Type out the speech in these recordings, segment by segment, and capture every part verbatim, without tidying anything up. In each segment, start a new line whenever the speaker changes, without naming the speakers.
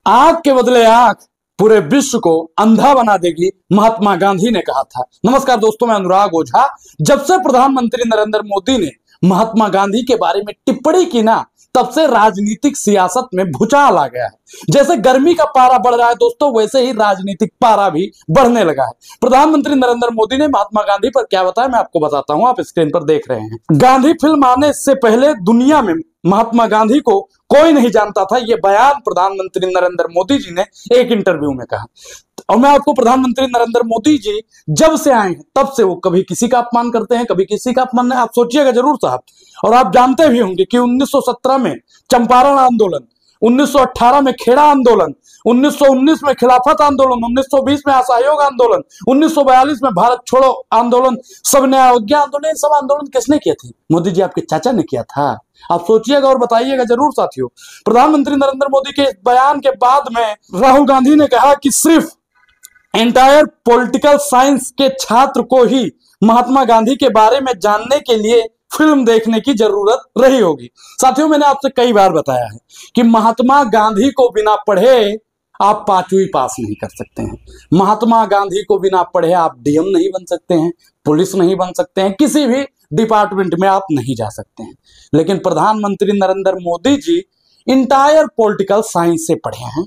आंख के बदले आंख पूरे विश्व को अंधा बना देगी, महात्मा गांधी ने कहा था। नमस्कार दोस्तों, मैं अनुराग ओझा। जब से प्रधानमंत्री नरेंद्र मोदी ने महात्मा गांधी के बारे में टिप्पणी की ना, तब से राजनीतिक सियासत में भूचाल आ गया है। जैसे गर्मी का पारा बढ़ रहा है दोस्तों, वैसे ही राजनीतिक पारा भी बढ़ने लगा है। प्रधानमंत्री नरेंद्र मोदी ने महात्मा गांधी पर क्या बताया, मैं आपको बताता हूं, आप स्क्रीन पर देख रहे हैं। गांधी फिल्म आने से पहले दुनिया में महात्मा गांधी को कोई नहीं जानता था, यह बयान प्रधानमंत्री नरेंद्र मोदी जी ने एक इंटरव्यू में कहा। और मैं आपको प्रधानमंत्री नरेंद्र मोदी जी जब से आए हैं तब से वो कभी किसी का अपमान करते हैं, कभी किसी का अपमान नहीं। आप सोचिएगा जरूर साहब। और आप जानते भी होंगे कि उन्नीस सौ सत्रह में चंपारण आंदोलन, उन्नीस सौ अठारह में खेड़ा आंदोलन, उन्नीस सौ उन्नीस में खिलाफत आंदोलन, उन्नीस सौ बीस में असहयोग आंदोलन, उन्नीस सौ बयालीस में भारत छोड़ो आंदोलन, सविनय अवज्ञा आंदोलन, सब आंदोलन किसने किए थे? मोदी जी आपके चाचा ने किया था। आप सोचिएगा और बताइएगा जरूर साथियों। प्रधानमंत्री नरेंद्र मोदी के बयान के बाद में राहुल गांधी ने कहा कि सिर्फ एंटायर पॉलिटिकल साइंस के छात्र को ही महात्मा गांधी के बारे में जानने के लिए फिल्म देखने की जरूरत रही होगी। साथियों, मैंने आपसे कई बार बताया है कि महात्मा गांधी को बिना पढ़े आप पांचवी पास नहीं कर सकते हैं। महात्मा गांधी को बिना पढ़े आप डीएम नहीं बन सकते हैं, पुलिस नहीं बन सकते हैं, किसी भी डिपार्टमेंट में आप नहीं जा सकते हैं। लेकिन प्रधानमंत्री Narendra Modi ji entire political science से पढ़े हैं।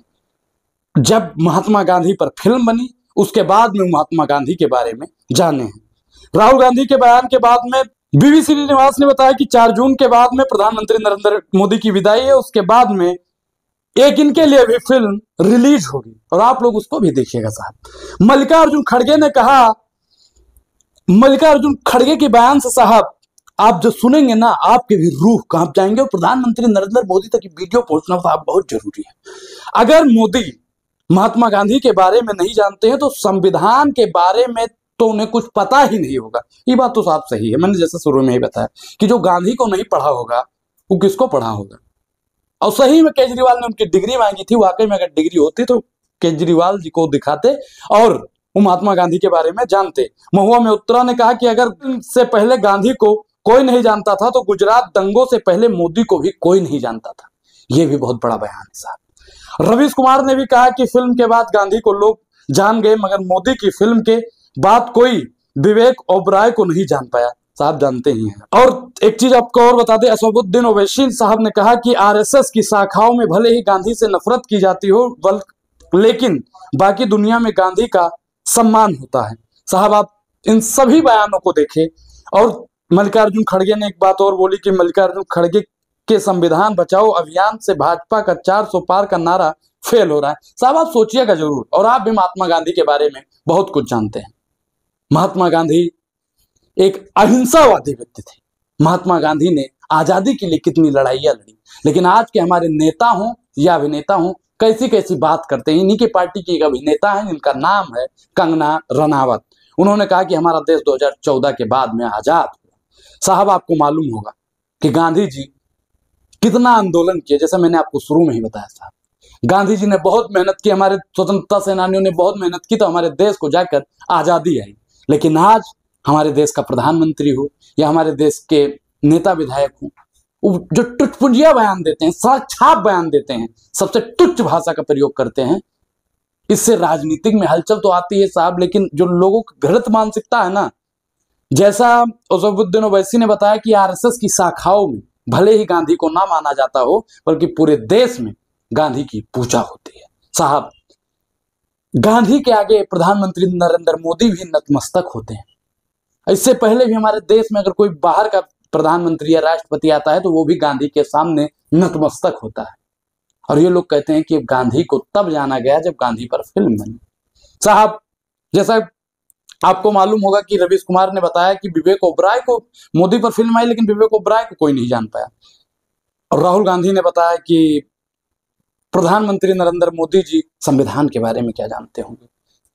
जब महात्मा गांधी पर फिल्म बनी, उसके बाद में महात्मा गांधी के बारे में जाने हैं। राहुल गांधी के बयान के बाद में बीवी श्रीनिवास ने बताया कि चार जून के बाद में प्रधानमंत्री नरेंद्र मोदी की विदाई है, उसके बाद में एक इनके लिए भी फिल्म रिलीज होगी और आप लोग उसको भी देखिएगा साहब। मल्लिकार्जुन खड़गे ने कहा, मल्लिकार्जुन खड़गे के बयान से साहब आप जो सुनेंगे ना, आपके भी रूह कांप जाएंगे। और प्रधानमंत्री नरेंद्र मोदी तक वीडियो पहुंचना साहब बहुत जरूरी है। अगर मोदी महात्मा गांधी के बारे में नहीं जानते हैं तो संविधान के बारे में तो उन्हें कुछ पता ही नहीं होगा। ये बात तो साफ सही है। मैंने जैसे शुरू में ही बताया कि जो गांधी को नहीं पढ़ा होगा वो किसको पढ़ा होगा। और सही में केजरीवाल ने उनकी डिग्री मांगी थी, वाकई में अगर डिग्री होती तो केजरीवाल जी को दिखाते और वो महात्मा गांधी के बारे में जानते। महुआ में उत्तरा ने कहा कि अगर से पहले गांधी को कोई नहीं जानता था तो गुजरात दंगों से पहले मोदी को भी कोई नहीं जानता था। ये भी बहुत बड़ा बयान है साहब। रवीश कुमार ने भी कहा कि फिल्म के बाद गांधी को लोग जान गए, मगर मोदी की फिल्म के बाद कोई विवेक ओबराय को नहीं जान पाया। साहब जानते ही हैं। और एक चीज आपको और बता दें, असदुद्दीन ओवैसी साहब ने कहा कि आरएसएस की शाखाओं में भले ही गांधी से नफरत की जाती हो, लेकिन बाकी दुनिया में गांधी का सम्मान होता है। साहब आप इन सभी बयानों को देखें। और मल्लिकार्जुन खड़गे ने एक बात और बोली कि मल्लिकार्जुन खड़गे के संविधान बचाओ अभियान से भाजपा का चार सौ पार का नारा फेल हो रहा है। साहब आप सोचिएगा जरूर। और आप भी महात्मा गांधी के बारे में बहुत कुछ जानते हैं। महात्मा गांधी एक अहिंसावादी व्यक्ति थे। महात्मा गांधी ने आजादी के लिए कितनी लड़ाइयां लड़ी, लेकिन आज के हमारे नेता हों या अभिनेता हों, कैसी कैसी बात करते हैं। इन्हीं की पार्टी की एक अभिनेता है जिनका नाम है कंगना रनावत। उन्होंने कहा कि हमारा देश दो हज़ार चौदह के बाद में आजाद हुआ। साहब आपको मालूम होगा कि गांधी जी कितना आंदोलन किए, जैसा मैंने आपको शुरू में ही बताया साहब। गांधी जी ने बहुत मेहनत की, हमारे स्वतंत्रता सेनानियों ने बहुत मेहनत की तो हमारे देश को जाकर आजादी आई। लेकिन आज हमारे देश का प्रधानमंत्री हो या हमारे देश के नेता विधायक हो, जो टुटपुंजिया बयान देते हैं, सड़क छाप बयान देते हैं, सबसे तुच्छ भाषा का प्रयोग करते हैं, इससे राजनीतिक में हलचल तो आती है साहब। लेकिन जो लोगों की घृत मानसिकता है ना, जैसा असदुद्दीन ओवैसी ने बताया कि आरएसएस की शाखाओं में भले ही गांधी को ना माना जाता हो, बल्कि पूरे देश में गांधी की पूजा होती है। साहब गांधी के आगे प्रधानमंत्री नरेंद्र मोदी भी नतमस्तक होते हैं। इससे पहले भी हमारे देश में अगर कोई बाहर का प्रधानमंत्री या राष्ट्रपति आता है तो वो भी गांधी के सामने नतमस्तक होता है। और ये लोग कहते हैं कि गांधी को तब जाना गया जब गांधी पर फिल्म बनी। साहब जैसा आपको मालूम होगा कि रवीश कुमार ने बताया कि विवेक ओबराय को मोदी पर फिल्म आई, लेकिन विवेक ओबराय को कोई नहीं जान पाया। और राहुल गांधी ने बताया कि प्रधानमंत्री नरेंद्र मोदी जी संविधान के बारे में क्या जानते होंगे।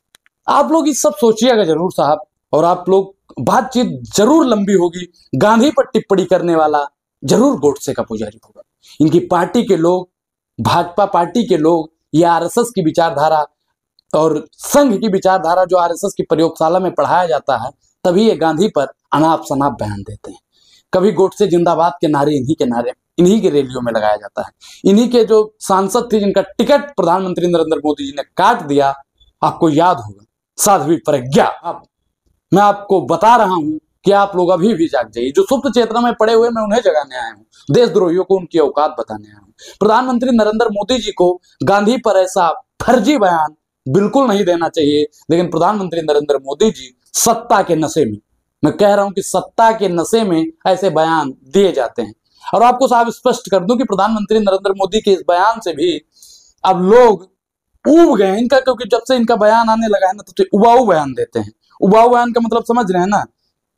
आप लोग इस सब सोचिएगा जरूर साहब। और आप लोग बातचीत जरूर लंबी होगी। गांधी पर टिप्पणी करने वाला जरूर गोडसे का पुजारी होगा। इनकी पार्टी के लोग, भाजपा पार्टी के लोग, या आरएसएस की विचारधारा और संघ की विचारधारा जो आरएसएस की प्रयोगशाला में पढ़ाया जाता है, तभी ये गांधी पर अनाप शनाप बयान देते हैं। कभी गोडसे जिंदाबाद के नारे इन्हीं के नारे इन्हीं की रैलियों में लगाया जाता है। इन्हीं के जो सांसद थे जिनका टिकट प्रधानमंत्री नरेंद्र मोदी जी ने काट दिया, आपको याद होगा, साध्वी प्रज्ञा। अब मैं आपको बता रहा हूं कि आप लोग अभी भी जाग जाइए। जो सुप्त चेतना में पड़े हुए, मैं उन्हें जगाने आया हूं, देशद्रोहियों को उनकी औकात बताने आया हूं। प्रधानमंत्री नरेंद्र मोदी जी को गांधी पर ऐसा फर्जी बयान बिल्कुल नहीं देना चाहिए, लेकिन प्रधानमंत्री नरेंद्र मोदी जी सत्ता के नशे में, मैं कह रहा हूं कि सत्ता के नशे में ऐसे बयान दिए जाते हैं। और आपको साफ स्पष्ट कर दूं कि प्रधानमंत्री नरेंद्र मोदी के इस बयान से भी अब लोग ऊब गए हैं इनका, क्योंकि जब से इनका बयान आने लगा है ना, तो उबाऊ बयान देते हैं। उबाऊ बयान का मतलब समझ रहे हैं ना?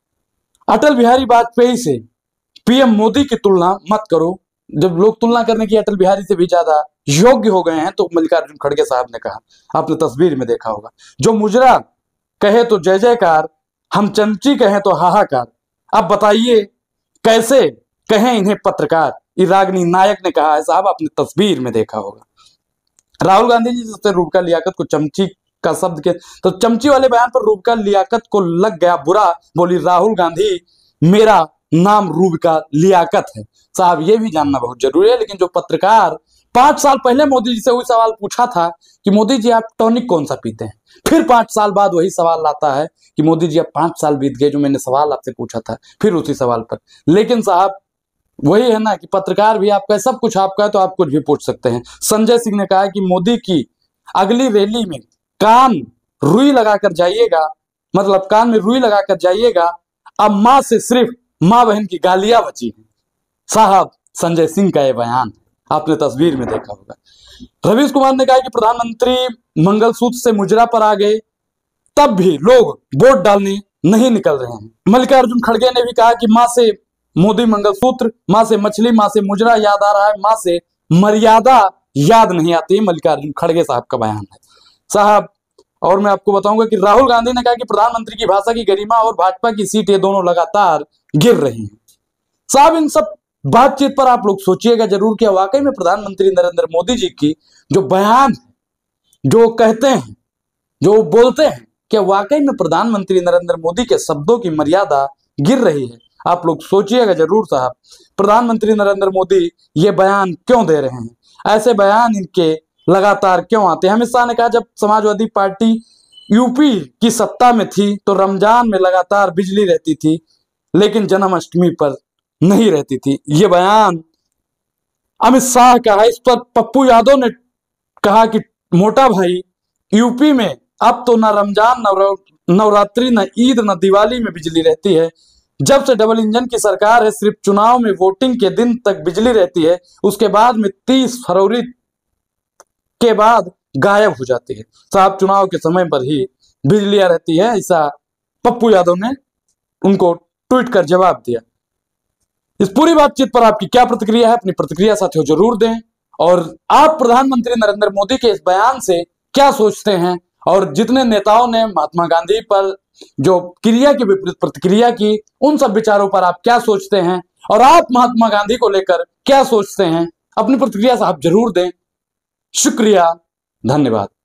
अटल बिहारी वाजपेयी से पीएम मोदी की तुलना मत करो। जब लोग तुलना करने की अटल बिहारी से भी ज्यादा योग्य हो गए हैं, तो मल्लिकार्जुन खड़गे साहब ने कहा, आपने तस्वीर में देखा होगा, जो मुजरा कहे तो जय जयकार, हम चमची कहें तो हाहाकार, अब बताइए कैसे कहें इन्हें पत्रकार, इराग्नी नायक ने कहा है। साहब आपने तस्वीर में देखा होगा। राहुल गांधी जी जैसे रूबका लियाकत को चमची का शब्द के, तो चमची वाले बयान पर रूबका लियाकत को लग गया बुरा, बोली राहुल गांधी मेरा नाम रूबका लियाकत है। साहब ये भी जानना बहुत जरूरी है। लेकिन जो पत्रकार पांच साल पहले मोदी जी से वही सवाल पूछा था कि मोदी जी आप टॉनिक कौन सा पीते हैं, फिर पांच साल बाद वही सवाल आता है कि मोदी जी अब पांच साल बीत गए जो मैंने सवाल आपसे पूछा था, फिर उसी सवाल पर। लेकिन साहब वही है ना कि पत्रकार भी आपका है, सब कुछ आपका है, तो आप कुछ भी पूछ सकते हैं। संजय सिंह ने कहा कि मोदी की अगली रैली में कान रुई लगाकर जाइएगा, मतलब कान में रुई लगाकर जाइएगा, अब मां से सिर्फ मां बहन की गालियां बची हैं। साहब संजय सिंह का यह बयान आपने तस्वीर में देखा होगा। रवीश कुमार ने कहा कि प्रधानमंत्री मंगलसूत्र से मुजरा पर आ गए, तब भी लोग वोट डालने नहीं निकल रहे हैं। मल्लिकार्जुन खड़गे ने भी कहा कि मां से मोदी मंगलसूत्र, मां से मछली, मां से मुजरा याद आ रहा है, मां से मर्यादा याद नहीं आती। मल्लिकार्जुन खड़गे साहब का बयान है साहब। और मैं आपको बताऊंगा कि राहुल गांधी ने कहा कि प्रधानमंत्री की भाषा की गरिमा और भाजपा की सीटें दोनों लगातार गिर रही हैं। साहब इन सब बातचीत पर आप लोग सोचिएगा जरूर कि वाकई में प्रधानमंत्री नरेंद्र मोदी जी की जो बयान है, जो कहते हैं, जो बोलते हैं, क्या वाकई में प्रधानमंत्री नरेंद्र मोदी के शब्दों की मर्यादा गिर रही है? आप लोग सोचिएगा जरूर साहब। प्रधानमंत्री नरेंद्र मोदी ये बयान क्यों दे रहे हैं? ऐसे बयान इनके लगातार क्यों आते हैं? अमित शाह ने कहा जब समाजवादी पार्टी यूपी की सत्ता में थी तो रमजान में लगातार बिजली रहती थी, लेकिन जन्माष्टमी पर नहीं रहती थी। ये बयान अमित शाह का है। इस पर पप्पू यादव ने कहा कि मोटा भाई, यूपी में अब तो न रमजान, न नवरात्रि, न ईद, न दिवाली में बिजली रहती है। जब से डबल इंजन की सरकार है, सिर्फ चुनाव में वोटिंग के दिन तक बिजली रहती है, उसके बाद में तीस फरवरी के बाद गायब हो जाती है। साहब चुनाव के समय पर ही बिजलियां रहती है, ऐसा पप्पू यादव ने उनको ट्वीट कर जवाब दिया। इस पूरी बातचीत पर आपकी क्या प्रतिक्रिया है? अपनी प्रतिक्रिया साथियों जरूर दें। और आप प्रधानमंत्री नरेंद्र मोदी के इस बयान से क्या सोचते हैं? और जितने नेताओं ने महात्मा गांधी पर जो क्रिया की विपरीत प्रतिक्रिया की, उन सब विचारों पर आप क्या सोचते हैं? और आप महात्मा गांधी को लेकर क्या सोचते हैं? अपनी प्रतिक्रिया साहब जरूर दें। शुक्रिया, धन्यवाद।